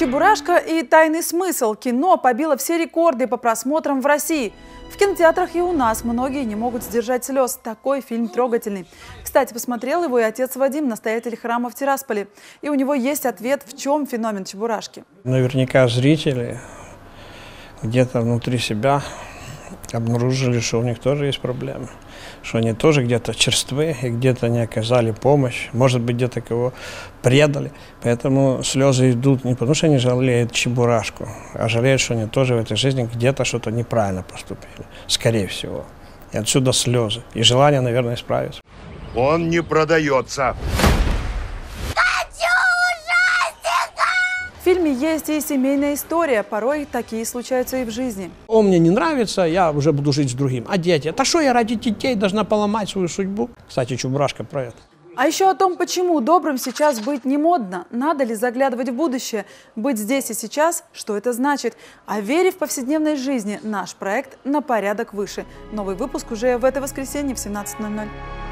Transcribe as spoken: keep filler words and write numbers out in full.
«Чебурашка» и «Тайный смысл» кино побило все рекорды по просмотрам в России. В кинотеатрах и у нас многие не могут сдержать слез. Такой фильм трогательный. Кстати, посмотрел его и отец Вадим, настоятель храма в Тирасполе. И у него есть ответ, в чем феномен «Чебурашки». Наверняка зрители где-то внутри себя обнаружили, что у них тоже есть проблемы, что они тоже где-то черствы и где-то не оказали помощь, может быть, где-то кого предали. Поэтому слезы идут не потому, что они жалеют Чебурашку, а жалеют, что они тоже в этой жизни где-то что-то неправильно поступили, скорее всего. И отсюда слезы и желание, наверное, исправиться. Он не продается. В фильме есть и семейная история, порой такие случаются и в жизни. Он мне не нравится, я уже буду жить с другим. А дети? Это что я ради детей должна поломать свою судьбу? Кстати, Чебурашка про это. А еще о том, почему добрым сейчас быть не модно, надо ли заглядывать в будущее, быть здесь и сейчас, что это значит. О вере в повседневной жизни наш проект «На порядок выше». Новый выпуск уже в это воскресенье в семнадцать ноль ноль.